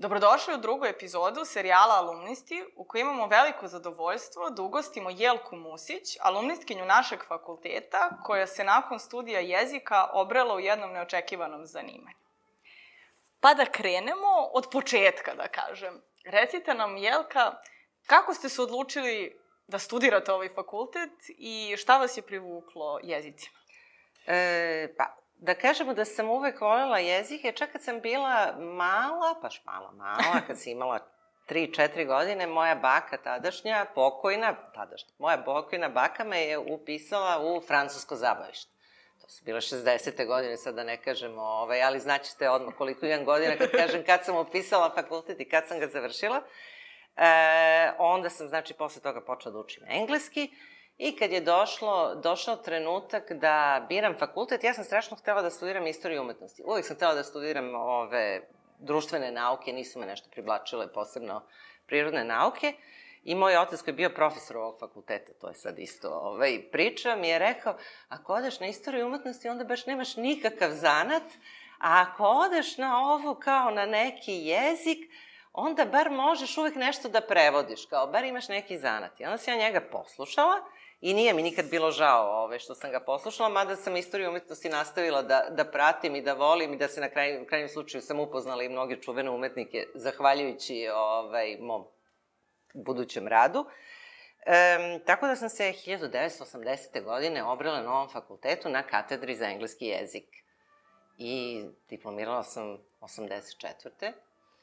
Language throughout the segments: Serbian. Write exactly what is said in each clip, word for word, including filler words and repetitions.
Dobrodošli u drugu epizodu serijala Alumnisti, u kojoj imamo veliko zadovoljstvo da ugostimo Jelku Musić, alumnistkinju našeg fakulteta, koja se nakon studija jezika obrela u jednom neočekivanom zanimanju. Pa da krenemo od početka, da kažem. Recite nam, Jelka, kako ste se odlučili da studirate ovaj fakultet i šta vas je privuklo jezicima? E, pa, da kažemo da sam uvek voljela jezike, čak kad sam bila mala, baš mala, mala, kad sam imala tri četiri godine, moja baka tadašnja, pokojna, tadašnja, moja pokojna baka me je upisala u francusko zabavište. To su bile šezdesete godine, sad da ne kažemo, ovaj, ali znaćete odmah koliko imam godina kad kažem kad sam upisala fakultet i kad sam ga završila. E, onda sam, znači, posle toga počela da učim engleski. I kad je došlo, došao trenutak da biram fakultet, ja sam strašno htela da studiram istoriju umetnosti. Uvijek sam htela da studiram ove društvene nauke, nisu me nešto privlačile, posebno prirodne nauke. I moj otac koji je bio profesor ovog fakulteta, to je sad isto ovaj, priča, mi je rekao, ako odeš na istoriju umetnosti, onda baš nemaš nikakav zanat, a ako odeš na ovo kao na neki jezik, onda bar možeš uvek nešto da prevodiš, kao bar imaš neki zanat. I onda sam ja njega poslušala i nije mi nikad bilo žao ove, što sam ga poslušala, mada sam istoriju umetnosti nastavila da, da pratim i da volim i da se na kraj, u krajnjem slučaju sam upoznala i mnoge čuvene umetnike, zahvaljujući ovaj, mom budućem radu. E, tako da sam se hiljadu devetsto osamdesete. godine obrela na ovom fakultetu na katedri za engleski jezik. I diplomirala sam osamdeset četvrte.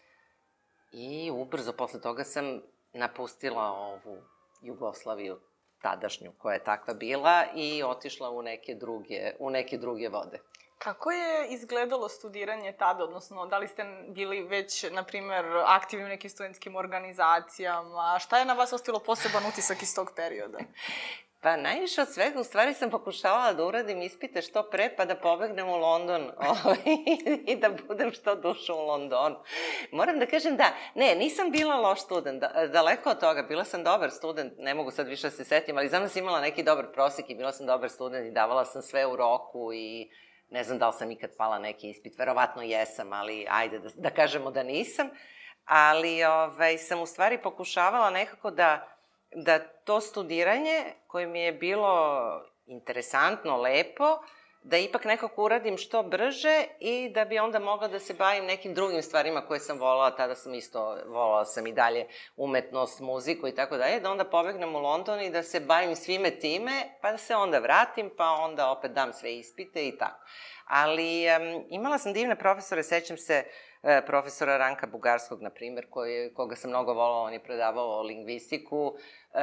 I ubrzo posle toga sam napustila ovu Jugoslaviju tadašnju koja je takva bila i otišla u neke druge, u neke druge vode. Kako je izgledalo studiranje tada, odnosno da li ste bili već, na primer, aktivni u nekim studentskim organizacijama? Šta je na vas ostavilo poseban utisak iz tog perioda? Pa najviše od svega, u stvari sam pokušavala da uradim ispite što pre, pa da pobegnem u London i da budem što duše u Londonu. Moram da kažem da, ne, nisam bila loš student, daleko od toga, bila sam dobar student, ne mogu sad više da se setim, ali znam da sam imala neki dobar prosek i bila sam dobar student i davala sam sve u roku i ne znam da li sam ikad pala neki ispit, verovatno jesam, ali ajde da, da kažemo da nisam, ali ovaj, sam u stvari pokušavala nekako da da to studiranje koje mi je bilo interesantno, lepo, da ipak nekako uradim što brže i da bi onda mogla da se bavim nekim drugim stvarima koje sam volala, tada sam isto, volala sam i dalje umetnost, muziku i tako dalje, da onda pobegnem u London i da se bavim svime time, pa da se onda vratim, pa onda opet dam sve ispite i tako. Ali um, imala sam divne profesore, sećam se e, profesora Ranka Bugarskog, na primjer, koji, koga sam mnogo volala, on je predavao lingvistiku, e,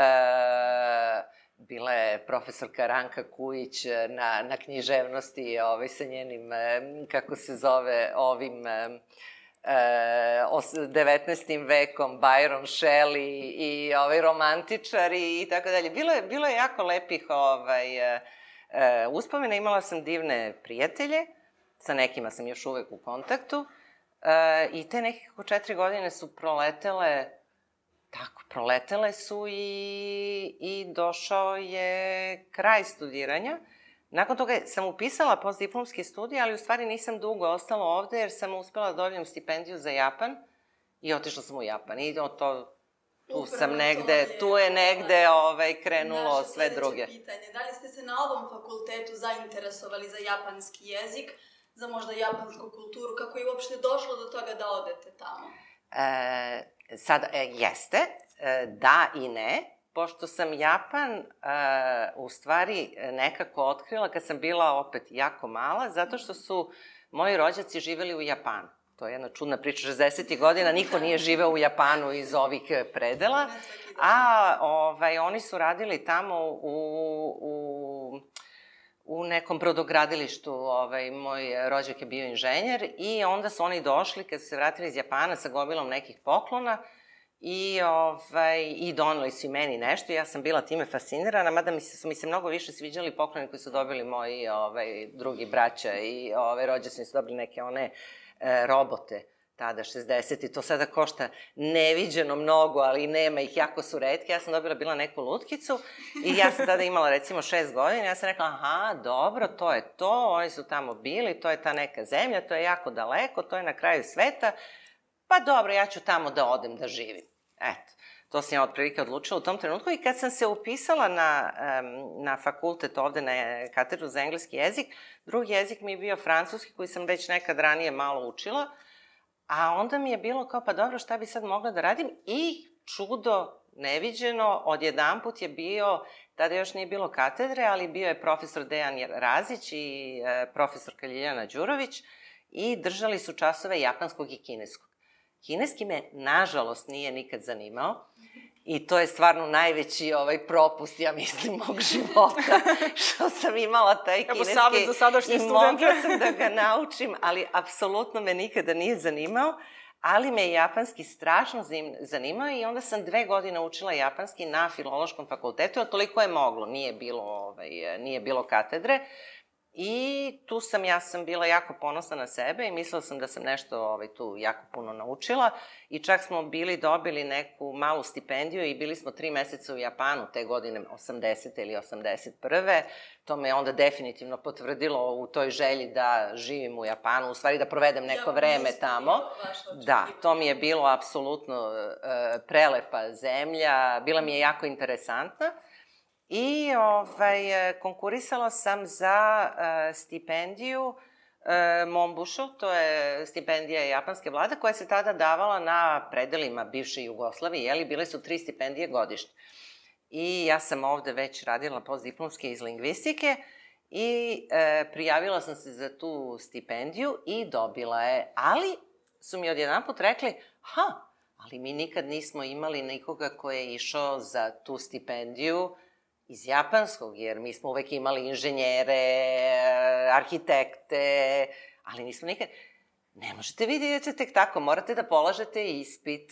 bila je profesorka Ranka Kujić na, na književnosti ovaj, sa njenim, e, kako se zove, ovim e, e, devetnaestim vekom, Byron, Shelley i ovaj, romantičari i tako dalje. Bilo je, bilo je jako lepih ovaj, e, e, uspomena, imala sam divne prijatelje, sa nekima sam još uvek u kontaktu e, i te nekako četiri godine su proletele. Tako, proletele su i, i došao je kraj studiranja. Nakon toga sam upisala postdiplomski studij, ali u stvari nisam dugo ostala ovde, jer sam uspela da dobijem stipendiju za Japan i otišla sam u Japan. I to, tu sam negde, tu je negde ovaj, krenulo sve druge. Naše sledeće pitanje, da li ste se na ovom fakultetu zainteresovali za japanski jezik, za možda japansku kulturu, kako je uopšte došlo do toga da odete tamo? E, Sad, e, jeste, e, da i ne, pošto sam Japan e, u stvari nekako otkrila kad sam bila opet jako mala, zato što su moji rođaci živeli u Japanu. To je jedna čudna priča, šezdesetih godina, niko nije živeo u Japanu iz ovih predela, a ovaj, oni su radili tamo u, u, u nekom brodogradilištu, ovaj, moj rođak je bio inženjer i onda su oni došli, kad su se vratili iz Japana sa gomilom nekih poklona i, ovaj, i doneli su i meni nešto. Ja sam bila time fascinirana, mada mi se, su mi se mnogo više sviđali pokloni koji su dobili moji ovaj, drugi braća i ovaj, rođaci su dobili neke one e, robote tada, šezdeset, to sada košta neviđeno mnogo, ali nema ih, jako su retke. Ja sam dobila bila neku lutkicu i ja sam tada imala recimo šest godina, ja sam rekla, aha, dobro, to je to, oni su tamo bili, to je ta neka zemlja, to je jako daleko, to je na kraju sveta, pa dobro, ja ću tamo da odem da živim. Eto, to sam ja otprilike odlučila u tom trenutku i kad sam se upisala na, na fakultet ovde na katedru za engleski jezik, drugi jezik mi je bio francuski koji sam već nekad ranije malo učila, a onda mi je bilo kao, pa dobro, šta bi sad mogla da radim? I čudo neviđeno, odjedanput je bio, tada još nije bilo katedre, ali bio je profesor Dejan Razić i e, profesorka Ljiljana Đurović i držali su časove japanskog i kineskog. Kineski me, nažalost, nije nikad zanimao i to je stvarno najveći ovaj propust, ja mislim, mog života, što sam imala taj kineski i mogla sam da ga naučim, ali apsolutno me nikada nije zanimao, ali me je japanski strašno zanimao i onda sam dve godine učila japanski na Filološkom fakultetu, a toliko je moglo, nije bilo, ovaj, nije bilo katedre. I tu sam, ja sam bila jako ponosna na sebe i mislila sam da sam nešto ovaj, tu jako puno naučila i čak smo bili dobili neku malu stipendiju i bili smo tri meseca u Japanu te godine, osamdesete ili osamdeset prve. To me onda definitivno potvrdilo u toj želji da živim u Japanu, u stvari da provedem neko vreme tamo. Da, to mi je bilo apsolutno uh, prelepa zemlja, bila mi je jako interesantna. I ovaj, konkurisala sam za uh, stipendiju uh, Monbusho, to je stipendija japanske vlade, koja se tada davala na predelima bivše Jugoslavije, jeli, bile su tri stipendije godišnje. I ja sam ovde već radila postdiplomske iz lingvistike i uh, prijavila sam se za tu stipendiju i dobila je, ali su mi odjedanput rekli, ha, ali mi nikad nismo imali nikoga ko je išao za tu stipendiju iz japanskog, jer mi smo uvek imali inženjere, arhitekte, ali nismo nikad... Ne možete vi da idete tek tako, morate da polažete ispit.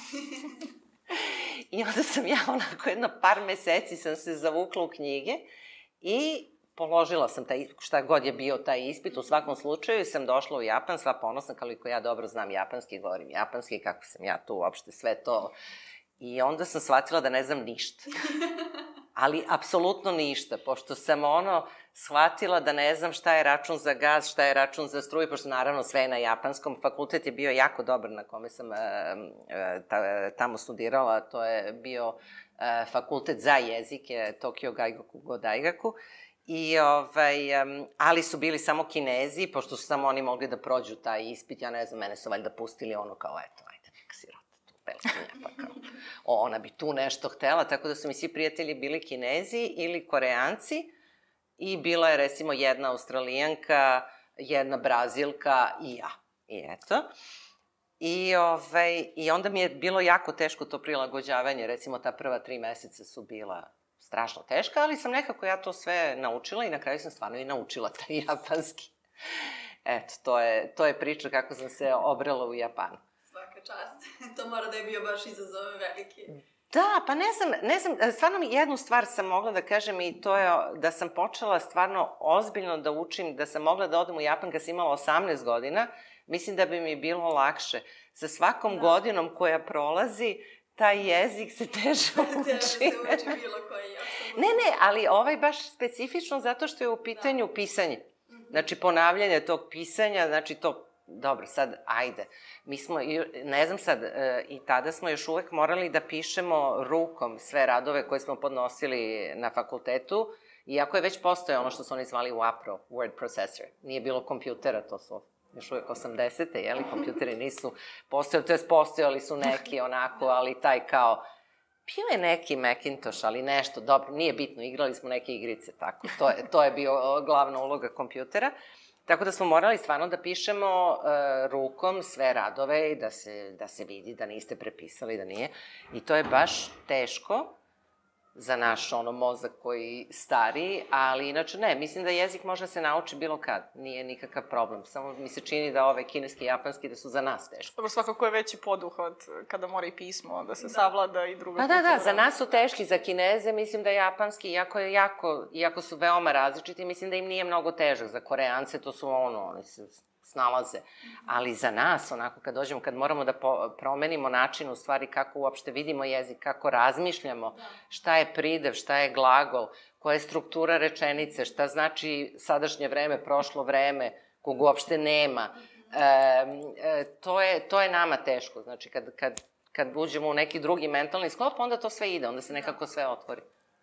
I onda sam ja onako jedno par meseci sam se zavukla u knjige i položila sam taj, šta god je bio taj ispit, u svakom slučaju sam došla u Japan, sva ponosna koliko ja dobro znam japanski, govorim japanski, kako sam ja tu uopšte sve to... I onda sam shvatila da ne znam ništa. Ali apsolutno ništa, pošto sam ono shvatila da ne znam šta je račun za gaz, šta je račun za struju, pošto naravno sve je na japanskom. Fakultet je bio jako dobar na kome sam e, ta, tamo studirala, to je bio e, fakultet za jezike, Tokyo Gaigaku Godaigaku. I, ovaj, ali su bili samo Kinezi, pošto su samo oni mogli da prođu taj ispit, ja ne znam, mene su valjda pustili ono kao, eto, ajde, neka si rota tu pelkinja, pa kao, ona bi tu nešto htela, tako da su mi svi prijatelji bili Kinezi ili Koreanci i bila je recimo jedna Australijanka, jedna Brazilka i ja. I eto. I, ovaj, I onda mi je bilo jako teško to prilagođavanje, recimo ta prva tri meseca su bila strašno teška, ali sam nekako ja to sve naučila i na kraju sam stvarno i naučila taj japanski. Eto, to je, to je priča kako sam se obrela u Japanu. Svaka čast. To mora da je bio baš izazov veliki. Da, pa ne znam, ne znam, stvarno mi jednu stvar sam mogla da kažem i to je da sam počela stvarno ozbiljno da učim, da sam mogla da odem u Japan kad sam imala osamnaest godina, mislim da bi mi bilo lakše. Sa svakom da. godinom koja prolazi, taj jezik se teže uči. Teže se uči bilo koji, apsolutno. Ne, ne, ali ovaj baš specifično zato što je u pitanju da. pisanje. Znači, ponavljanje tog pisanja, znači to, dobro, sad, ajde. Mi smo, ne znam sad, i tada smo još uvek morali da pišemo rukom sve radove koje smo podnosili na fakultetu, iako je već postoje ono što su oni zvali U A P R O, Word Processor. Nije bilo kompjutera, to su još uvek osamdesete, jeli, kompjuteri nisu postojali, to je postojali su neki onako, ali taj kao, bio je neki Macintosh, ali nešto, dobro, nije bitno, igrali smo neke igrice, tako, to je, to je bio glavna uloga kompjutera, tako da smo morali stvarno da pišemo uh, rukom sve radove i da se, da se vidi da niste prepisali, da nije, i to je baš teško za naš ono mozak koji stari, ali inače ne, mislim da jezik može da se nauči bilo kad, nije nikakav problem, samo mi se čini da ove kineski i japanski da su za nas teško. Dobro, svakako je veći poduhvat kada mora i pismo, da se da. savlada i druga pa kultura. Pa da, da, za nas su teški, za Kineze mislim da je japanski, iako, je jako, iako su veoma različiti, mislim da im nije mnogo težak, za Koreance to su ono, oni se snalaze, ali za nas, onako, kad dođemo, kad moramo da po, promenimo način, u stvari, kako uopšte vidimo jezik, kako razmišljamo, šta je pridev, šta je glagol, koja je struktura rečenice, šta znači sadašnje vreme, prošlo vreme, kog uopšte nema. E, e, to, je, to je nama teško. Znači, kad, kad, kad uđemo u neki drugi mentalni sklop, onda to sve ide, onda se nekako sve otvori.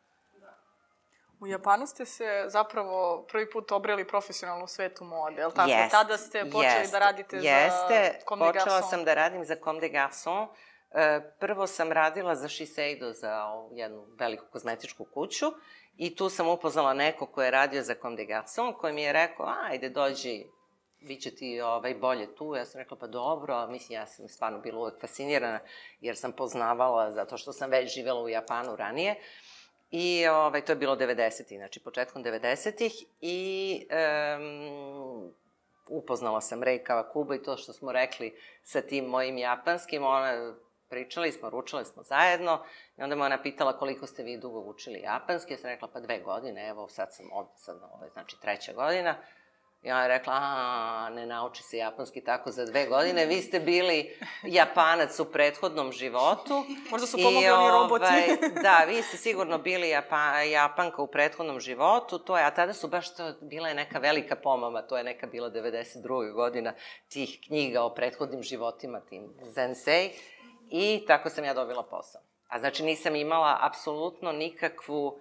U Japanu ste se zapravo prvi put obreli profesionalno u svetu mode, je li tako? Jest, Tada ste počeli jest, da radite jeste, za Comme des Garçons. Počela sam da radim za Comme des Garçons. E, prvo sam radila za Shiseido, za jednu veliku kozmetičku kuću i tu sam upoznala neko ko je radio za Comme des Garçons, koji mi je rekao, ajde, dođi, bit će ti ovaj, bolje tu. Ja sam rekla, pa dobro, mislim, ja sam stvarno bila uvek fascinirana, jer sam poznavala, zato što sam već živela u Japanu ranije. I ovaj, to je bilo devedesetih, znači početkom devedesetih i um, upoznala sam Rei Kawakubo i to što smo rekli sa tim mojim japanskim, ona, pričali smo, ručali smo zajedno i onda me ona pitala koliko ste vi dugo učili japanski, ja sam rekla pa dve godine, evo sad sam ovde, sad ovaj, znači treća godina. I ona je rekla, a, ne nauči se japanski tako za dve godine, vi ste bili Japanac u prethodnom životu. Možda su pomogli oni roboti. Da, vi ste sigurno bili Japa, Japanka u prethodnom životu, to je, a tada su baš to, bila je neka velika pomama, to je neka bila devedeset druga godina tih knjiga o prethodnim životima, tim Zensei, i tako sam ja dobila posao. A znači nisam imala apsolutno nikakvu,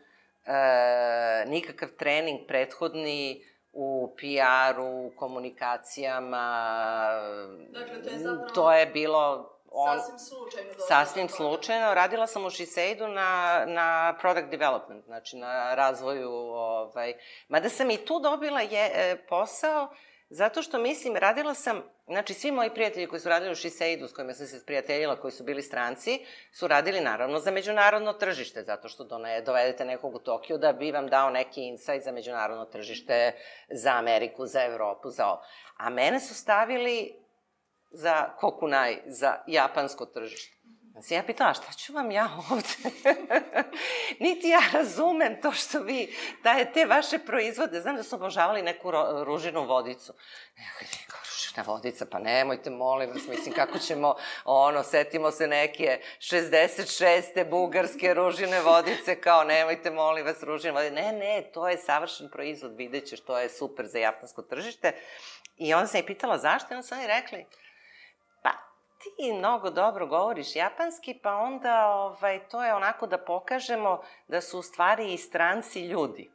e, nikakav trening prethodni, u P R-u, u komunikacijama. Dakle, to je zapravo... To je bilo... On, sasvim slučajno. Sasvim slučajno. Radila sam u Shiseidu na, na product development, znači na razvoju... Ovaj, mada sam i tu dobila je, e, posao, zato što, mislim, radila sam... Znači, svi moji prijatelji koji su radili u Shiseidu, s kojima sam se sprijateljila, koji su bili stranci, su radili, naravno, za međunarodno tržište, zato što dovedete nekog u Tokiju da bi vam dao neki insight za međunarodno tržište, za Ameriku, za Evropu, za ovo. A mene su stavili za kokunai, za japansko tržište. Znači, ja pitala, šta ću vam ja ovde? Niti ja razumem to što vi, daje te vaše proizvode. Znam da su obožavali neku ro, ružinu vodicu. Neka ružina vodica, pa nemojte, molim vas, mislim, kako ćemo, ono, setimo se neke šezdeset šeste bugarske ružine vodice, kao, nemojte, molim vas, ružine vodice. Ne, ne, to je savršen proizvod, vidjet ćeš, to je super za japansko tržište. I onda sam je pitala zašto, i onda su oni rekli, pa, ti mnogo dobro govoriš japanski, pa onda ovaj, to je onako da pokažemo da su u stvari i stranci ljudi.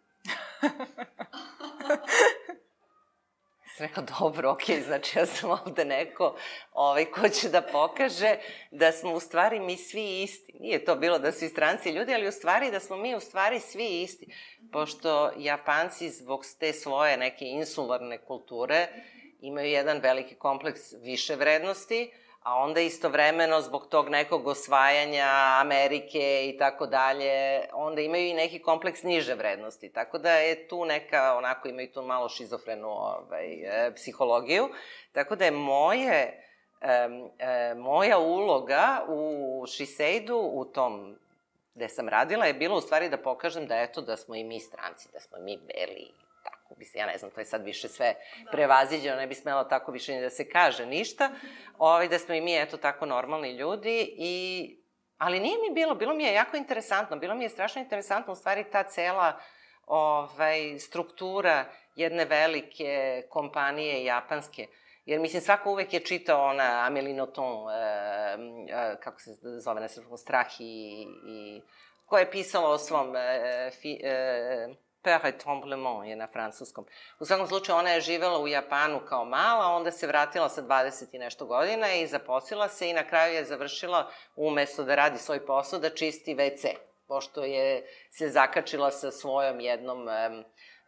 Sam rekao, dobro, okej, okay, znači ja sam ovde neko ovaj, ko će da pokaže da smo u stvari mi svi isti. Nije to bilo da su i stranci ljudi, ali u stvari da smo mi u stvari svi isti. Pošto Japanci zbog te svoje neke insularne kulture imaju jedan veliki kompleks više vrednosti, a onda istovremeno zbog tog nekog osvajanja Amerike i tako dalje, onda imaju i neki kompleks niže vrednosti. Tako da je tu neka, onako imaju tu malo šizofrenu ovaj, e, psihologiju. Tako da je moje, e, e, moja uloga u Shiseidu, u tom gde sam radila, je bilo u stvari da pokažem da eto, da smo i mi stranci, da smo mi beli, tako bi se, ja ne znam, to je sad više sve prevaziđeno, ne bi smelo tako više ni da se kaže ništa, ovaj, da smo i mi, eto, tako normalni ljudi, i... ali nije mi bilo, bilo mi je jako interesantno, bilo mi je strašno interesantno, u stvari, ta cela ovaj, struktura jedne velike kompanije japanske, jer, mislim, svako uvek je čitao ona Amélie Nothomb, e, e, kako se zove na srpskom, Strah i... i koja je pisala o svom... E, fi, e, Peur et tremblement je na francuskom. U svakom slučaju, ona je živela u Japanu kao mala, onda se vratila sa dvadeset i nešto godina i zaposlila se i na kraju je završila, umesto da radi svoj posao, da čisti ve ce, pošto je se zakačila sa svojom jednom e,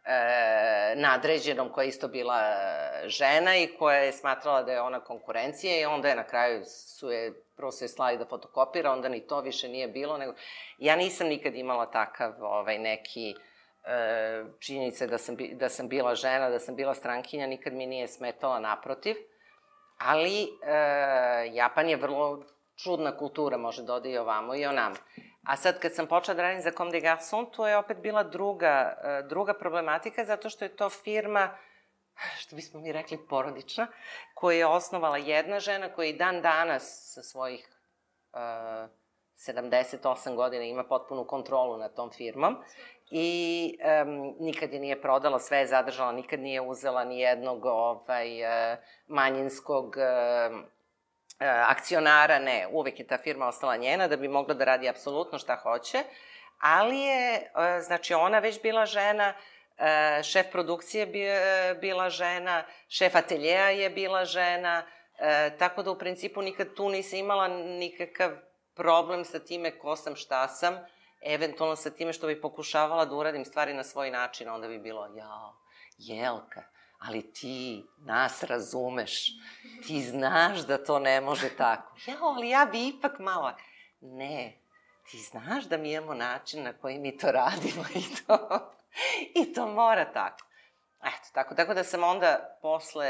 e, nadređenom, koja je isto bila žena i koja je smatrala da je ona konkurencija, i onda je na kraju su je, prvo su je slali da fotokopira, onda ni to više nije bilo, nego... Ja nisam nikad imala takav ovaj, neki... E, činjenica da sam, da sam bila žena, da sam bila strankinja, nikad mi nije smetala, naprotiv. Ali e, Japan je vrlo čudna kultura, može da ode i ovamo i onamo. A sad kad sam počela da radim za Comme des Garçons, to je opet bila druga, e, druga problematika, zato što je to firma, što bismo mi rekli porodična, koju je osnovala jedna žena koja i dan danas sa svojih... E, sedamdeset osam godina, ima potpunu kontrolu nad tom firmom i um, nikad je nije prodala, sve je zadržala, nikad nije uzela ni jednog ovaj, uh, manjinskog uh, uh, akcionara, ne, uvek je ta firma ostala njena da bi mogla da radi apsolutno šta hoće, ali je, uh, znači, ona već bila žena, uh, šef produkcije bi, uh, bila žena, šef ateljeja je bila žena, uh, tako da u principu nikad tu nisi imala nikakav problem sa time ko sam, šta sam, eventualno sa time što bi pokušavala da uradim stvari na svoj način, onda bi bilo, jao, Jelka, ali ti nas razumeš, ti znaš da to ne može tako. Jao, ali ja bi ipak malo... Ne, ti znaš da mi imamo način na koji mi to radimo i to, i to mora tako. Eto, tako, tako da sam onda posle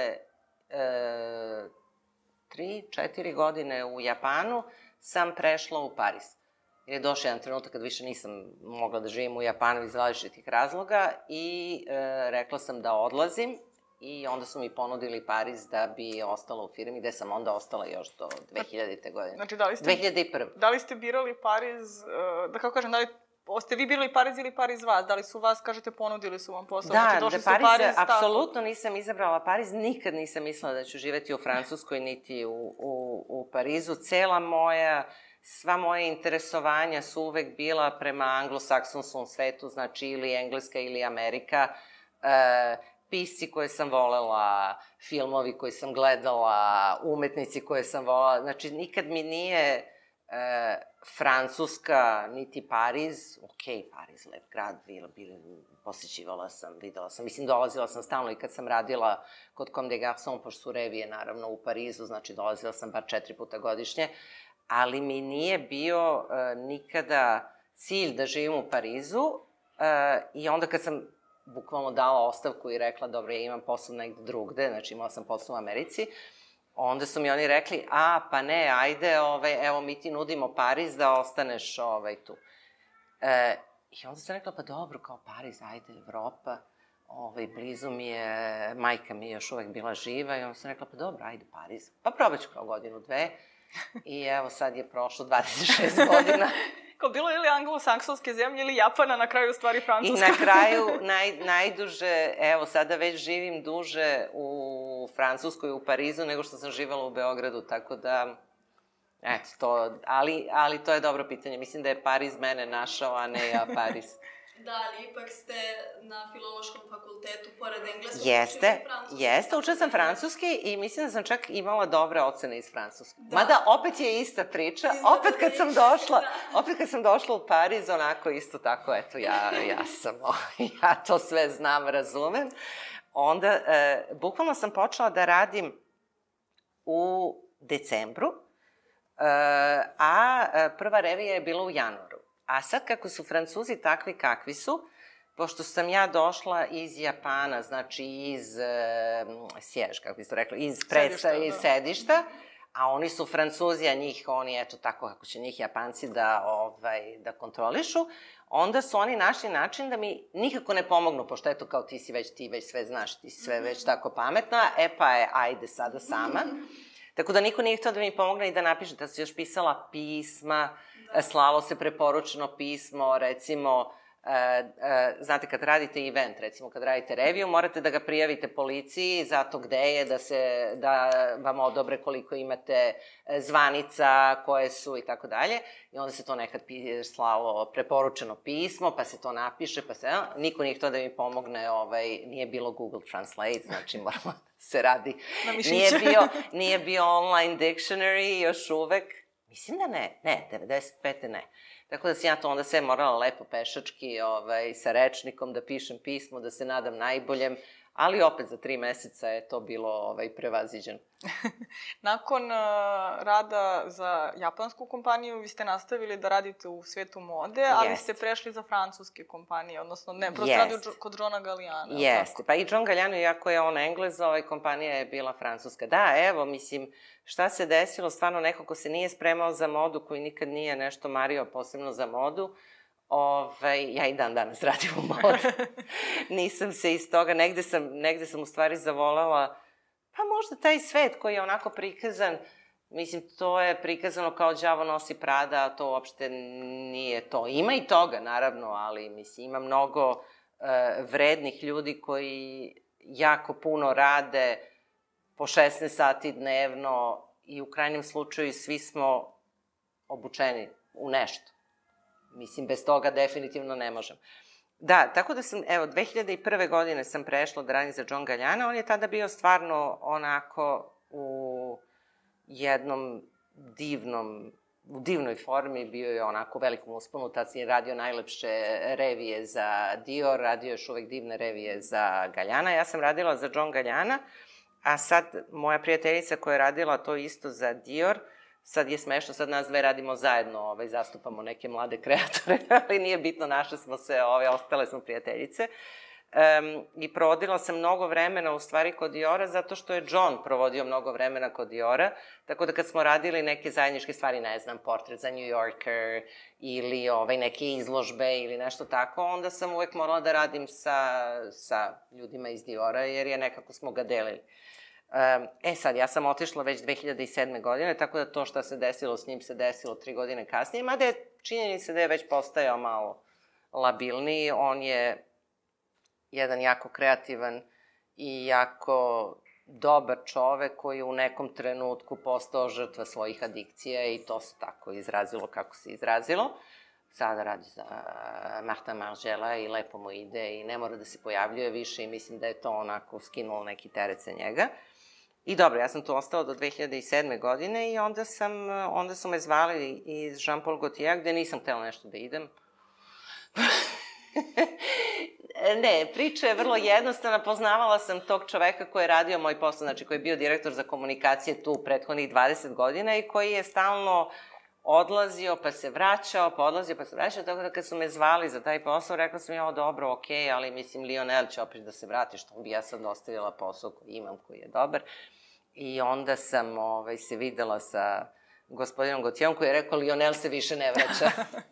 e, tri, četiri godine u Japanu sam prešla u Pariz. Jer je došao jedan trenutak kad više nisam mogla da živim u Japanu iz različitih razloga i e, rekla sam da odlazim i onda su mi ponudili Pariz da bi ostala u firmi, gde sam onda ostala još do dve hiljadite. godine. Znači, da li ste... dve hiljade prve. Da li ste birali Pariz, da kako kažem, da li ste vi birali Pariz ili Pariz vas? Da li su vas, kažete, ponudili su vam posao? Da, znači, došli da Pariz, Pariz, apsolutno nisam izabrala Pariz, nikad nisam mislila da ću živeti u Francuskoj, niti u, u, u Parizu. Cela moja, sva moja interesovanja su uvek bila prema anglosaksonskom svetu, znači ili Engleska ili Amerika, e, pisci koje sam volela, filmovi koje sam gledala, umetnici koje sam volela, znači nikad mi nije... E, Francuska, niti Pariz, okej, Pariz, lep grad, bila, bila, posjećivala sam, videla sam, mislim, dolazila sam stalno i kad sam radila kod Comme des Garçons, pošto su revije, naravno, u Parizu, znači dolazila sam bar četiri puta godišnje, ali mi nije bio uh, nikada cilj da živim u Parizu uh, i onda kad sam bukvalno dala ostavku i rekla, dobro, ja imam posao negde drugde, znači imala sam posao u Americi, onda su mi oni rekli, a, pa ne, ajde, ovaj, evo, mi ti nudimo Pariz da ostaneš ovaj, tu. E, I onda sam rekla, pa dobro, kao Pariz, ajde, Evropa, ovaj, blizu mi je, majka mi je još uvek bila živa, i onda sam rekla, pa dobro, ajde, Pariz. Pa probat ću kao godinu, dve. I evo, sad je prošlo dvadeset šest godina. Kao bilo ili anglosaksonske zemlje ili Japana, na kraju u stvari Francuska. I na kraju, naj, najduže, evo, sada već živim duže u Francuskoj, u Parizu, nego što sam živela u Beogradu, tako da, eto, to, ali, ali to je dobro pitanje. Mislim da je Pariz mene našao, a ne ja Pariz. Da, ali ipak ste na Filološkom fakultetu, pored engleskog, jeste, jeste, učila sam francuski i mislim da sam čak imala dobre ocene iz francuske. Da. Mada opet je ista priča, Izgleda opet kad sam došla, da. opet kad sam došla u Pariz, onako isto tako, eto, ja, ja sam, ja to sve znam, razumem. Onda, e, bukvalno sam počela da radim u decembru, e, a prva revija je bila u januaru. A sad, kako su Francuzi takvi kakvi su, pošto sam ja došla iz Japana, znači iz e, sjež, kako biste rekli, iz predsta, iz sedišta, a oni su Francuzi, a njih, oni, eto, tako kako će njih Japanci da, ovaj, da kontrolišu, onda su oni našli način da mi nikako ne pomognu, pošto eto, kao ti si već, ti već sve znaš, ti si sve već tako pametna, e pa je, ajde sada sama. Tako da niko nije htio da mi pomogne i da napiše, da se još pisala pisma, da. Slalo se preporučeno pismo, recimo, e, e, znate, kad radite event, recimo kad radite reviju, morate da ga prijavite policiji, zato gde je, da, se, da vam odobre koliko imate zvanica, koje su i tako dalje. I onda se to nekad slalo preporučeno pismo, pa se to napiše, pa se, a, niko nije htio da mi pomogne, ovaj, nije bilo Google Translate, znači moramo se radi. Nije bio, nije bio online dictionary još uvek. Mislim da ne, ne, devedeset pete ne. Tako da sam ja to onda sve morala lepo pešački, ovaj, sa rečnikom da pišem pismo, da se nadam najboljem, ali opet za tri meseca je to bilo ovaj, prevaziđeno. Nakon uh, rada za japansku kompaniju, vi ste nastavili da radite u svetu mode, ali Jest. ste prešli za francuske kompanije, odnosno ne, prosto radi kod Johna Gallijana. Jeste, pa i John Galliano, iako je on Englez, ovaj, kompanija je bila francuska. Da, evo, mislim, šta se desilo, stvarno neko ko se nije spremao za modu, koji nikad nije nešto mario posebno za modu, Ove, ja i dan danas radim u modu. Nisam se iz toga, negde sam, negde sam u stvari zavolela, pa možda taj svet koji je onako prikazan Mislim, to je prikazano kao đavo nosi Prada, a to uopšte nije to. Ima i toga, naravno, ali mislim, ima mnogo uh, vrednih ljudi koji jako puno rade po šesnaest sati dnevno i u krajnjem slučaju svi smo obučeni u nešto. Mislim, bez toga definitivno ne možem. Da, tako da sam, evo, dve hiljade prve. godine sam prešla da radim za John Galliana, on je tada bio stvarno onako u jednom divnom, u divnoj formi, bio je onako u velikom usponu, tad je radio najlepše revije za Dior, radio još uvek divne revije za Galliana. Ja sam radila za John Galliana, a sad moja prijateljica koja je radila to isto za Dior, sad je smešno, sad nas dve radimo zajedno, ovaj, zastupamo neke mlade kreatore, ali nije bitno, naše smo se, ovaj, ostale smo prijateljice. Um, I provodila sam mnogo vremena u stvari kod Diora, zato što je John provodio mnogo vremena kod Diora, tako da kad smo radili neke zajedničke stvari, ne znam, portret za New Yorker ili ovaj, neke izložbe ili nešto tako, onda sam uvek morala da radim sa, sa ljudima iz Diora, jer je nekako smo ga delili. Um, e sad, ja sam otišla već dve hiljade sedme. godine, tako da to što se desilo s njim se desilo tri godine kasnije, mada je činjenica da je već postajao malo labilniji, on je jedan jako kreativan i jako dobar čovek koji je u nekom trenutku postao žrtva svojih adikcija i to se tako izrazilo kako se izrazilo. Sada radi za Martin Margiela i lepo mu ide i ne mora da se pojavljuje više i mislim da je to onako skinulo neki teret sa njega. I dobro, ja sam tu ostala do dve hiljade sedme. godine i onda, sam, onda su me zvali iz Jean-Paul Gaultier, gde nisam htela nešto da idem. Ne, priča je vrlo jednostavna, poznavala sam tog čoveka koji je radio moj posao, znači koji je bio direktor za komunikacije tu prethodnih dvadeset godina i koji je stalno odlazio pa se vraćao, pa odlazio pa se vraćao, tako da kad su me zvali za taj posao, rekla sam ja, dobro, okej, ali mislim, Lionel će opet da se vrati, što bi ja sad ostavila posao koji imam, koji je dobar. I onda sam ovaj, se videla sa gospodinom Gaultierom koji je rekao, Lionel se više ne vraća.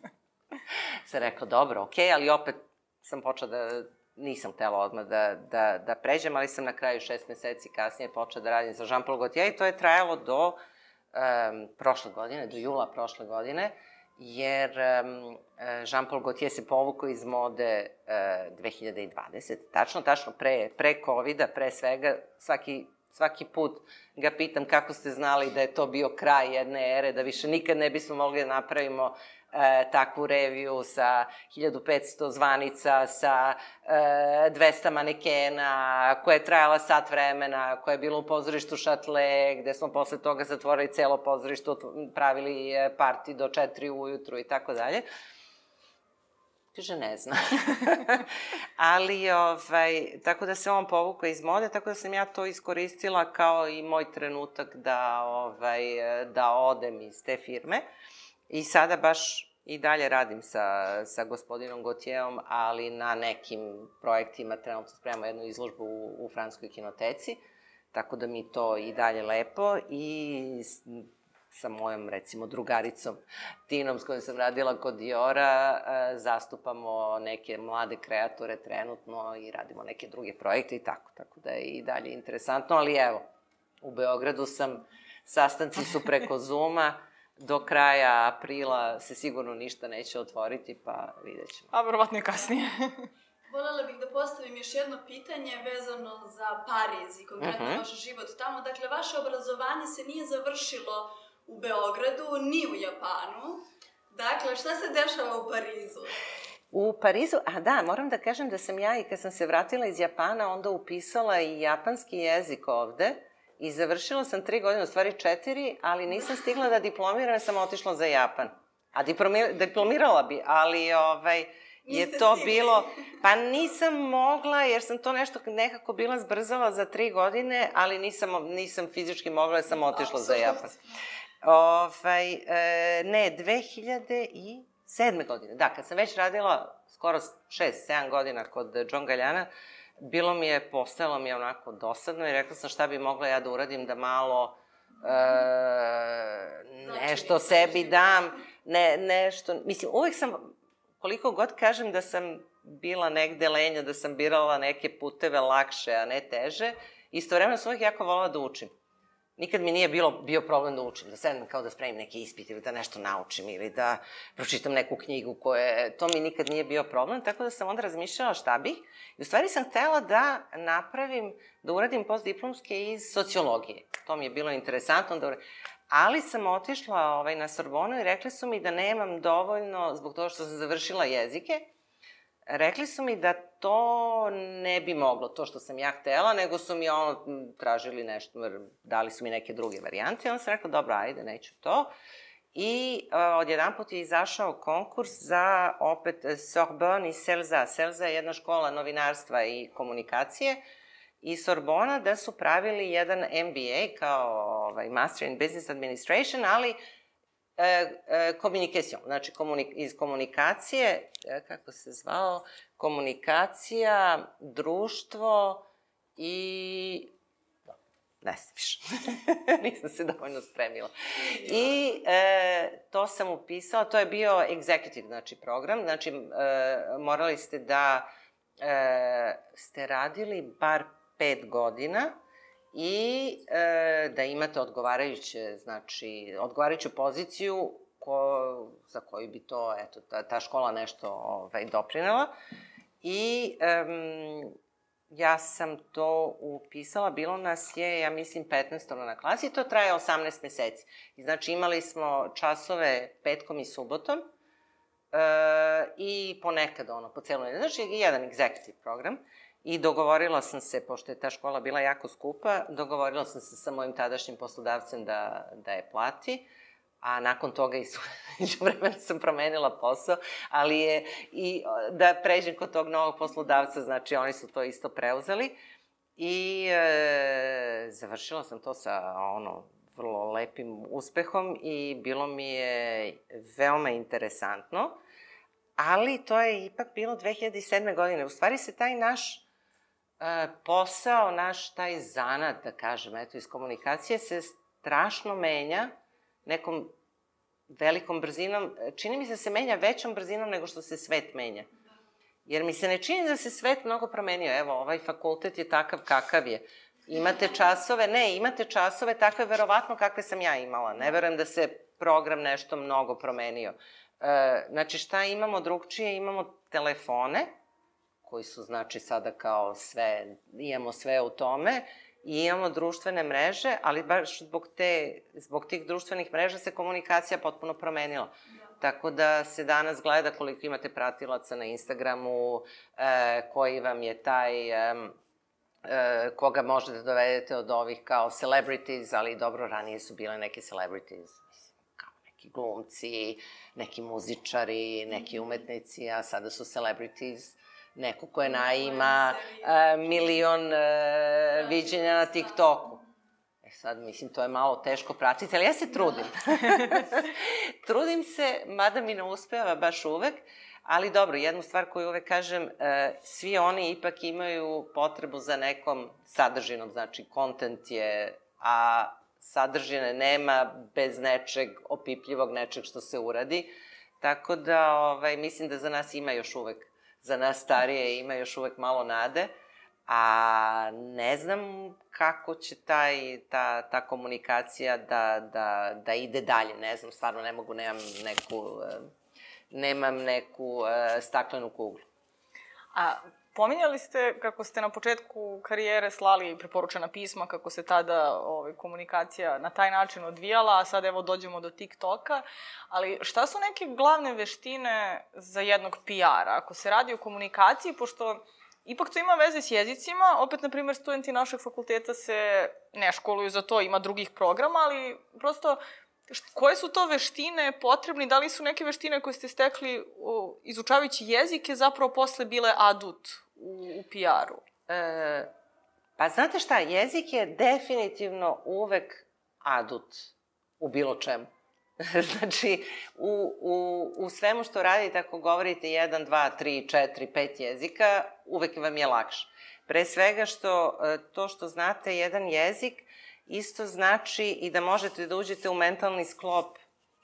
Sam rekao, dobro, okej, ali opet sam počela da, nisam htela odmah da, da, da pređem, ali sam na kraju šest meseci kasnije počela da radim za Jean-Paul Gaultier i to je trajalo do um, prošle godine, do jula prošle godine, jer um, Jean-Paul Gaultier se povukao iz mode uh, dve hiljade dvadesete. Tačno, tačno, pre, pre covida, pre svega, svaki, svaki put ga pitam kako ste znali da je to bio kraj jedne ere, da više nikad ne bismo mogli da napravimo E, takvu reviju sa hiljadu petsto zvanica, sa e, dvesta manekena, koja je trajala sat vremena, koja je bila u pozorištu Šatle, gde smo posle toga zatvorili celo pozorište, pravili parti do četiri ujutru i tako dalje. Kaže, ne znam. Ali, ovaj, tako da se on povukao iz mode, tako da sam ja to iskoristila kao i moj trenutak da, ovaj, da odem iz te firme. I sada baš i dalje radim sa, sa gospodinom Gaultierom, ali na nekim projektima trenutno spremamo jednu izložbu u, u Francuskoj kinoteci, tako da mi to i dalje lepo i sa mojom, recimo, drugaricom Tinom s kojom sam radila kod Diora, zastupamo neke mlade kreatore trenutno i radimo neke druge projekte i tako, tako da je i dalje interesantno, ali evo, u Beogradu sam, sastanci su preko Zooma, do kraja aprila se sigurno ništa neće otvoriti, pa vidjet ćemo. A verovatno i kasnije. Voljela bih da postavim još jedno pitanje vezano za Pariz i konkretno uh-huh. vaš život tamo. Dakle, vaše obrazovanje se nije završilo u Beogradu, ni u Japanu. Dakle, šta se dešava u Parizu? U Parizu, a da, moram da kažem da sam ja i kad sam se vratila iz Japana, onda upisala i japanski jezik ovde. I završila sam tri godine, u stvari četiri, ali nisam stigla da diplomiram, sam otišla za Japan. A diplomirala bi, ali ovaj, je to bilo... Pa nisam mogla, jer sam to nešto nekako bila zbrzala za tri godine, ali nisam, nisam fizički mogla, jer sam otišla za Japan. Ovaj, e, ne, dve hiljade sedme. godine. Da, kad sam već radila skoro šest, sedam godina kod John Galliana, bilo mi je, postajalo mi je onako dosadno i rekla sam šta bi mogla ja da uradim da malo e, nešto sebi dam, ne, nešto, mislim, uvek sam, koliko god kažem da sam bila negde lenja, da sam birala neke puteve lakše, a ne teže, istovremeno sam uvek jako volila da učim. nikad mi nije bilo, bio problem da učim, da sedem kao da spremim neki ispit ili da nešto naučim ili da pročitam neku knjigu koje, to mi nikad nije bio problem, tako da sam onda razmišljala šta bih. I u stvari sam htela da napravim, da uradim postdiplomske iz sociologije. To mi je bilo interesantno da uradim. Ali sam otišla ovaj, na Sorbonu i rekli su mi da nemam dovoljno, zbog toga što sam završila jezike, rekli su mi da to ne bi moglo, to što sam ja htela, nego su mi ono, tražili nešto, dali su mi neke druge varijante i onda sam rekla, dobro, ajde, neću to. I uh, odjedan put je izašao konkurs za opet Sorbonne i Selza. Selza je jedna škola novinarstva i komunikacije i Sorbona da su pravili jedan M B A kao ovaj, Master in Business Administration, ali E, e, communication, znači komunik, iz komunikacije, e, kako se zvao, komunikacija, društvo i... Ne znam više, nisam se dovoljno spremila. I e, to sam upisala, to je bio executive, znači program, znači e, morali ste da e, ste radili bar pet godina, i e, da imate odgovarajuće, znači, odgovarajuću poziciju ko, za koju bi to, eto, ta, ta škola nešto ovaj, doprinela. I um, ja sam to upisala, bilo nas je, ja mislim, petnaestoro na klasi i to traje osamnaest meseci. I znači imali smo časove petkom i subotom e, i ponekad ono, po celu nedelju, znači jedan executive program. I dogovorila sam se, pošto je ta škola bila jako skupa, dogovorila sam se sa mojim tadašnjim poslodavcem da, da je plati, a nakon toga i među vremena sam promenila posao, ali je i da pređem kod tog novog poslodavca, znači oni su to isto preuzeli i e, završila sam to sa ono vrlo lepim uspehom i bilo mi je veoma interesantno, ali to je ipak bilo dve hiljade sedme. godine. U stvari se taj naš posao, naš taj zanat, da kažem, eto, iz komunikacije se strašno menja nekom velikom brzinom. Čini mi se da se menja većom brzinom nego što se svet menja. Jer mi se ne čini da se svet mnogo promenio. Evo, ovaj fakultet je takav kakav je. Imate časove, ne, imate časove takve verovatno kakve sam ja imala. Ne verujem da se program nešto mnogo promenio. E, znači, šta imamo drugčije? Imamo telefone, koji su, znači, sada kao sve, imamo sve u tome, i imamo društvene mreže, ali baš zbog, te, zbog tih društvenih mreža se komunikacija potpuno promenila. Da. Tako da se danas gleda koliko imate pratilaca na Instagramu, e, koji vam je taj, e, e, koga možete da dovedete od ovih kao celebrities, ali dobro, ranije su bile neke celebrities, kao neki glumci, neki muzičari, neki umetnici, a sada su celebrities neko ko je na ima uh, milion uh, viđenja na TikToku. E sad, mislim, to je malo teško pratiti, ali ja se trudim. Trudim se, mada mi ne uspeva baš uvek, ali dobro, jednu stvar koju uvek kažem, uh, svi oni ipak imaju potrebu za nekom sadržinom, znači, kontent je, a sadržine nema bez nečeg opipljivog, nečeg što se uradi, tako da, ovaj, mislim da za nas ima još uvek, za nas starije ima još uvek malo nade, a ne znam kako će taj, ta, ta komunikacija da, da, da ide dalje. Ne znam, stvarno ne mogu, nemam neku, nemam neku staklenu kuglu. A pominjali ste kako ste na početku karijere slali preporučena pisma, kako se tada ovaj, komunikacija na taj način odvijala, a sad evo dođemo do TikToka, ali šta su neke glavne veštine za jednog P R-a? Ako se radi o komunikaciji, pošto ipak to ima veze s jezicima, opet, na primjer, studenti našeg fakulteta se ne školuju za to, ima drugih programa, ali prosto koje su to veštine potrebne, da li su neke veštine koje ste stekli o, izučavajući jezike zapravo posle bile adut u, u P R-u? E, pa znate šta, jezik je definitivno uvek adut u bilo čemu. Znači, u, u, u svemu što radite, ako govorite jedan, dva, tri, četiri, pet jezika, uvek vam je lakše. Pre svega što to što znate jedan jezik, isto znači i da možete da uđete u mentalni sklop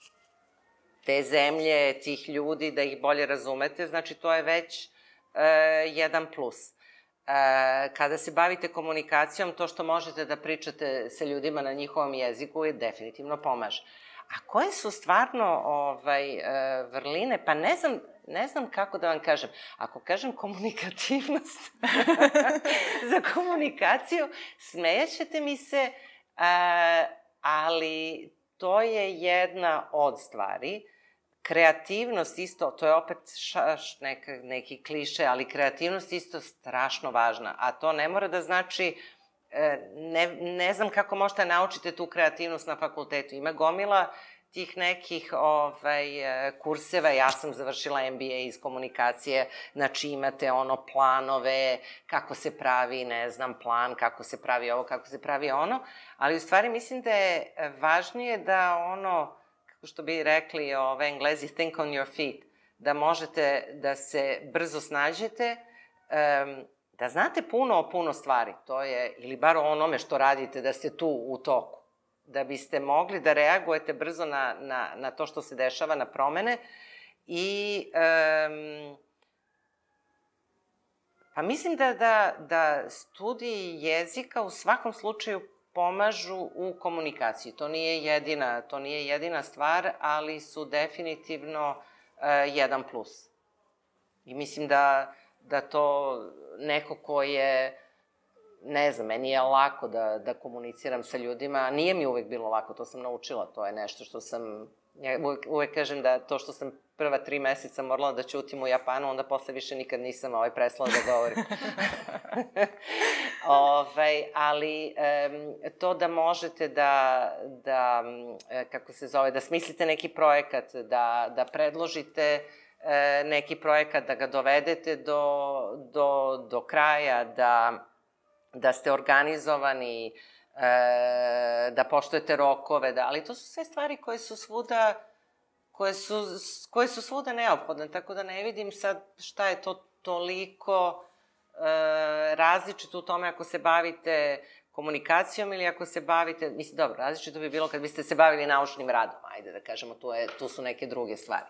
te zemlje, tih ljudi, da ih bolje razumete, znači to je već e, jedan plus. kada se bavite komunikacijom, to što možete da pričate sa ljudima na njihovom jeziku je definitivno pomaže. A koje su stvarno ovaj, vrline? Pa ne znam, ne znam kako da vam kažem. Ako kažem komunikativnost za komunikaciju, smejaćete mi se, ali to je jedna od stvari. Kreativnost isto, to je opet šaš, neka, neki kliše, ali kreativnost isto strašno važna. A to ne mora da znači, ne, ne znam kako možete naučite tu kreativnost na fakultetu. Ima gomila tih nekih ovaj, kurseva, ja sam završila M B A iz komunikacije, znači imate ono planove, kako se pravi, ne znam, plan, kako se pravi ovo, kako se pravi ono, ali u stvari mislim da je važnije da ono, kako što bi rekli ove Englezi, think on your feet, da možete da se brzo snađete, um, da znate puno o puno stvari, to je, ili bar o onome što radite, da ste tu u toku, da biste mogli da reagujete brzo na, na, na to što se dešava, na promene i um, pa mislim da, da, da studiji jezika u svakom slučaju pomažu u komunikaciji. To nije jedina, to nije jedina stvar, ali su definitivno uh, jedan plus. I mislim da, da to neko ko je, ne znam, meni je lako da, da komuniciram sa ljudima. Nije mi uvek bilo lako, to sam naučila. To je nešto što sam, ja uvek, uvek kažem da to što sam prva tri meseca morala da ćutim u Japanu, onda posle više nikad nisam ovaj preslala da govorim. ovaj, ali um, to da možete da, da, kako se zove, da smislite neki projekat, da, da predložite e, neki projekat, da ga dovedete do, do, do kraja, da, da ste organizovani, e, da poštujete rokove, da, ali to su sve stvari koje su svuda koje su, koje su svuda neophodne, tako da ne vidim sad šta je to toliko e, različito u tome ako se bavite komunikacijom ili ako se bavite, mislim, dobro, različito bi bilo kad biste se bavili naučnim radom, ajde da kažemo, tu, je, tu su neke druge stvari.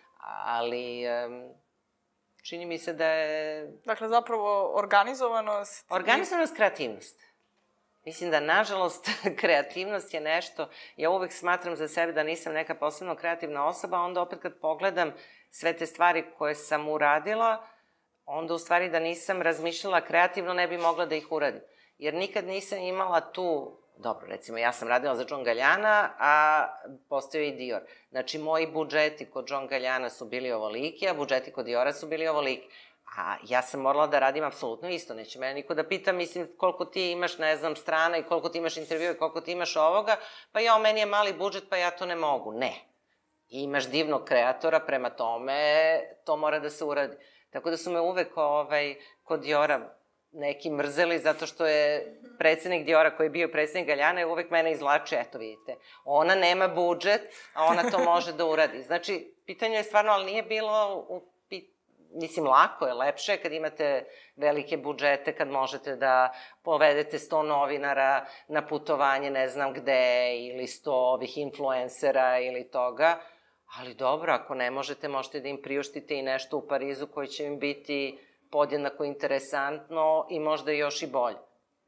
Ali e, čini mi se da je... Dakle, zapravo organizovanost... Organizovanost, kreativnost. Mislim da, nažalost, kreativnost je nešto, ja uvek smatram za sebe da nisam neka posebno kreativna osoba, onda opet kad pogledam sve te stvari koje sam uradila, onda u stvari da nisam razmišljala kreativno ne bi mogla da ih uradim. Jer nikad nisam imala tu, dobro, recimo ja sam radila za John Galliana, a postao i Dior. Znači, moji budžeti kod John Galliana su bili ovoliki, a budžeti kod Diora su bili ovoliki. A ja sam morala da radim apsolutno isto, neće mene niko da pita, mislim, koliko ti imaš, ne znam, strana i koliko ti imaš intervjua i koliko ti imaš ovoga, pa ja, meni je mali budžet, pa ja to ne mogu. Ne. Imaš divnog kreatora, prema tome, to mora da se uradi. Tako da su me uvek ovaj, kod Diora neki mrzeli, zato što je predsednik Diora koji je bio predsednik Galliana je uvek mene izvlače, eto vidite, ona nema budžet, a ona to može da uradi. Znači, pitanje je stvarno, ali nije bilo u mislim, lako je, lepše kad imate velike budžete, kad možete da povedete sto novinara na putovanje ne znam gde, ili sto ovih influencera ili toga, ali dobro, ako ne možete, možete da im priuštite i nešto u Parizu koji će im biti podjednako interesantno i možda još i bolje.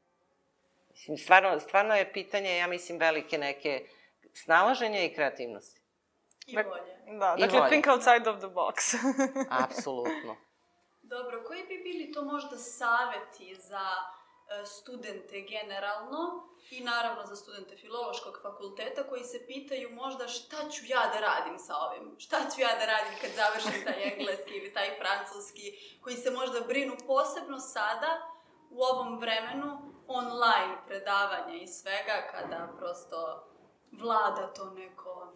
Mislim, stvarno, stvarno je pitanje, ja mislim, velike neke snalaženja i kreativnosti. I volje. Da, I dakle, volje. Think outside of the box. Apsolutno. Dobro, koji bi bili to možda saveti za uh, studente generalno i naravno za studente filološkog fakulteta koji se pitaju možda šta ću ja da radim sa ovim? Šta ću ja da radim kad završim taj engleski ili taj francuski, koji se možda brinu posebno sada u ovom vremenu online predavanja i svega kada prosto vlada to neko...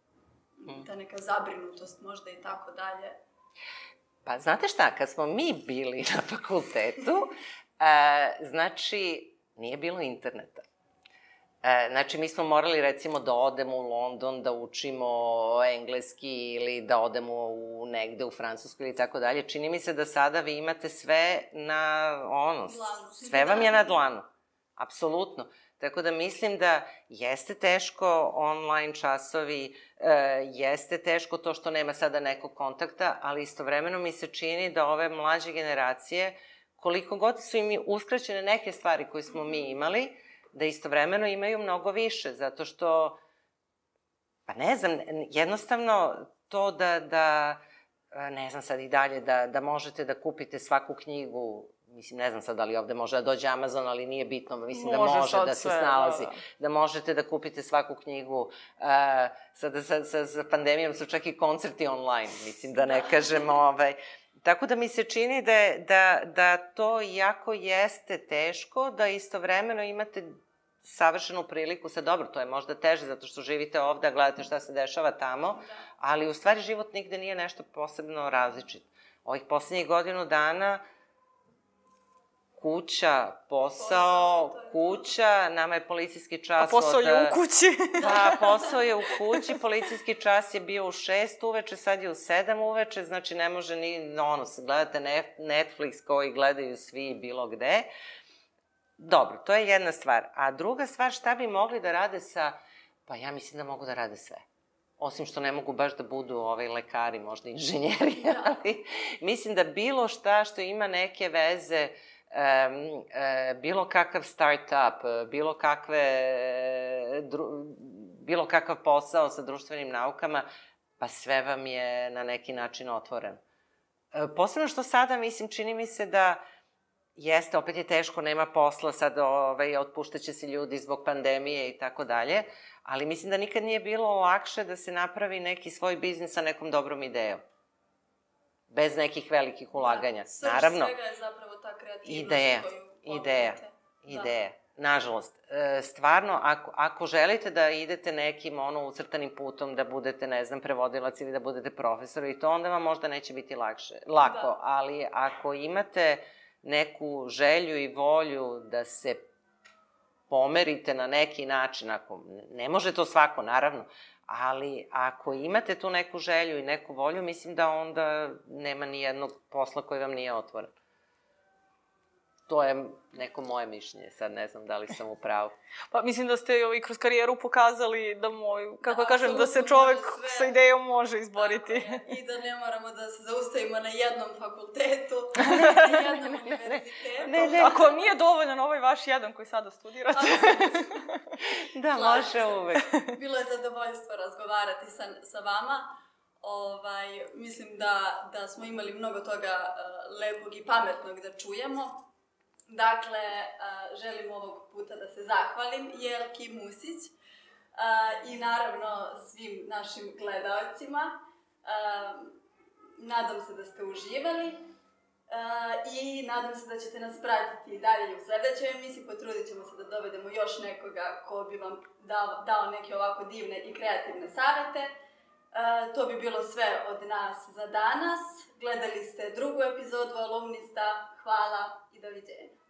ta neka zabrinutost možda i tako dalje. Pa znate šta, kad smo mi bili na fakultetu, e, znači, nije bilo interneta. E, znači, mi smo morali, recimo, da odemo u London, da učimo engleski ili da odemo u negde u Francusku ili tako dalje. Čini mi se da sada vi imate sve na, ono, dlanu. Sve vam je na dlanu. Apsolutno. Tako da mislim da jeste teško online časovi, e, jeste teško to što nema sada nekog kontakta, ali istovremeno mi se čini da ove mlađe generacije koliko god su im uskraćene neke stvari koje smo mi imali, da istovremeno imaju mnogo više, zato što, pa ne znam, jednostavno to da, da ne znam sad i dalje, da, da možete da kupite svaku knjigu, mislim, ne znam sad da li ovde može da dođe Amazon, ali nije bitno, mislim može da može da se sve, snalazi, da, da. da možete da kupite svaku knjigu, uh, sada sa, sa, sa pandemijom su čak i koncerti online, mislim, da ne kažem, ovaj, tako da mi se čini da, da, da to jako jeste teško, da istovremeno imate savršenu priliku, sad dobro, to je možda teže zato što živite ovde, a gledate šta se dešava tamo, ali u stvari život nigde nije nešto posebno različit. Ovih poslednjih godinu dana kuća, posao, kuća, nama je policijski čas... A posao je u kući. Da, posao je u kući, policijski čas je bio u šest uveče, sad je u sedam uveče, znači ne može ni, ono, gledate Netflix koji gledaju svi bilo gde. Dobro, to je jedna stvar. A druga stvar, šta bi mogli da rade sa... Pa ja mislim da mogu da rade sve. Osim što ne mogu baš da budu ovaj, lekari, možda inženjeri, ali mislim da bilo šta što ima neke veze... Um, uh, bilo kakav start-up, bilo kakve, dru, bilo kakav posao sa društvenim naukama, pa sve vam je na neki način otvoren. Uh, posebno što sada, mislim, čini mi se da jeste, opet je teško, nema posla, sad ovaj, otpuštaće se ljudi zbog pandemije i tako dalje, ali mislim da nikad nije bilo lakše da se napravi neki svoj biznis sa nekom dobrom idejom. Bez nekih velikih ulaganja. Da, srž naravno. Svega je zapravo ta kreativnost ideja, koju ideja, ideja. Nažalost, stvarno, ako, ako želite da idete nekim ono ucrtanim putom, da budete, ne znam, prevodilac ili da budete profesor i to, onda vam možda neće biti lakše, lako, da. Ali ako imate neku želju i volju da se pomerite na neki način, ako, ne može to svako, naravno, ali ako imate tu neku želju i neku volju, mislim da onda nema ni jednog posla koji vam nije otvoren. To je neko moje mišljenje, sad ne znam da li sam u pravu. Pa mislim da ste i kroz karijeru pokazali da moj, kako da, kažem, da se čovek sa idejom može izboriti. I da ne moramo da se zaustavimo na jednom fakultetu, na jednom univerzitetu. Ne, ne. Ako vam nije dovoljan ovaj vaš jedan koji sada studirate. Da, može uvek. Bilo je zadovoljstvo razgovarati sa, sa vama. Ovaj, mislim da, da smo imali mnogo toga uh, lepog i pametnog da čujemo. Dakle, želim ovog puta da se zahvalim Jelki Musić i naravno svim našim gledaocima. Nadam se da ste uživali i nadam se da ćete nas pratiti dalje u sledećoj emisiji. Potrudit ćemo se da dovedemo još nekoga ko bi vam dao, dao neke ovako divne i kreativne savete. To bi bilo sve od nas za danas. Gledali ste drugu epizodu Alumnista. Hvala i doviđenja.